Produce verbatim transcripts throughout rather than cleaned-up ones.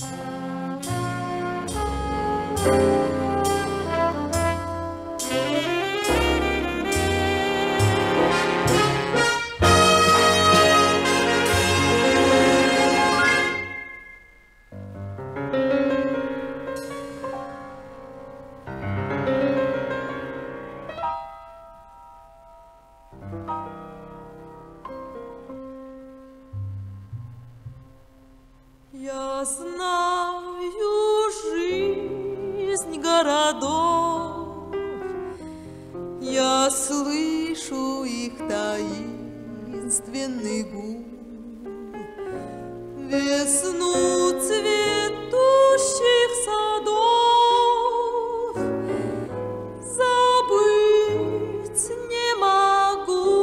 Я знаю жизнь городов, я слышу их таинственный гул, весну цветущих садов забыть не могу.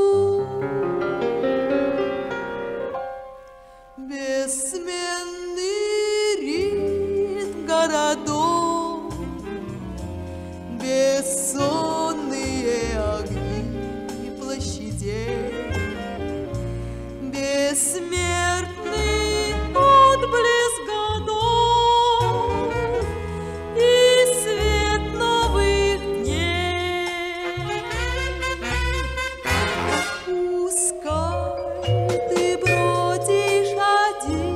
Бессменный ритм городов, бессонные огни площадей, бессмертный отблеск годов и свет новых дней. Пускай ты бродишь один,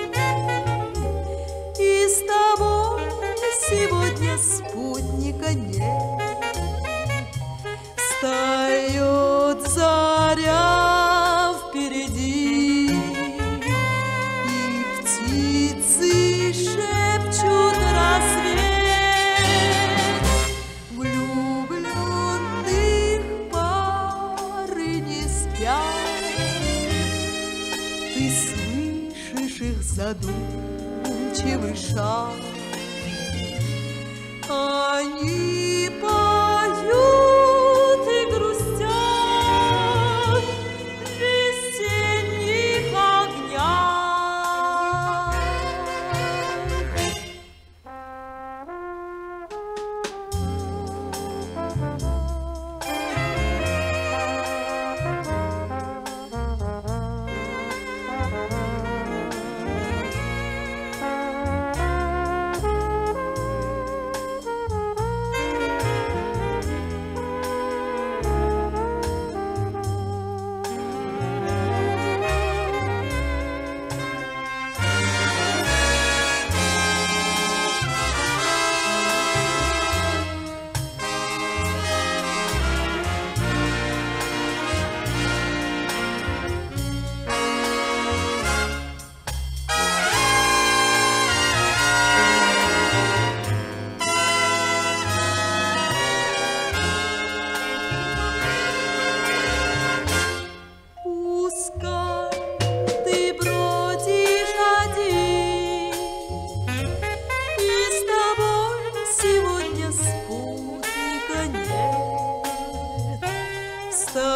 и с тобой сегодня спутника нет. Встает заря впереди, и птицы шепчут рассвет. Влюбленных пары не спят, ты слышишь их задумчивый шаг. Они поют и грустят в весенних огнях.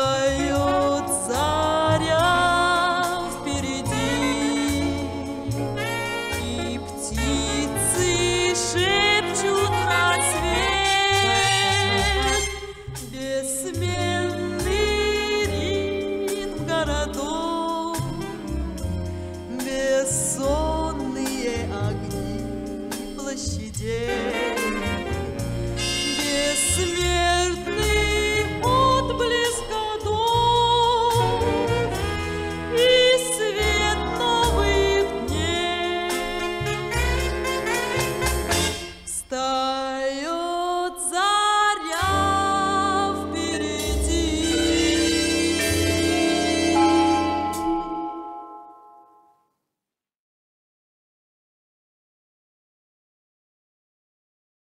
Встает заря впереди,